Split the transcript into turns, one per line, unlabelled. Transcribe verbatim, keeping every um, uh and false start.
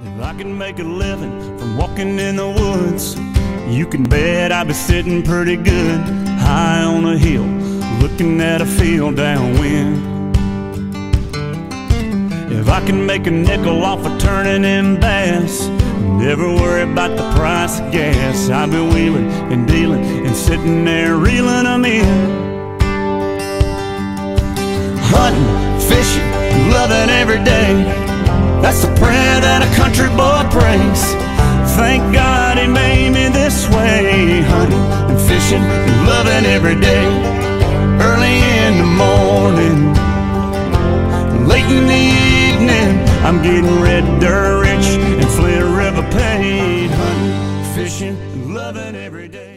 If I can make a living from walking in the woods, you can bet I'd be sitting pretty good high on a hill, looking at a field downwind. If I can make a nickel off of turning in bass, never worry about the price of gas, I've been wheeling and dealing and sitting there reeling them in. Hunting, fishing, loving every day, that's the prayer that a country boy prays. Thank God he made me this way. Hunting and fishing and loving every day. Early in the morning, late in the evening, I'm getting red dirt rich and Flint River paid. Hunting, fishing and loving every day.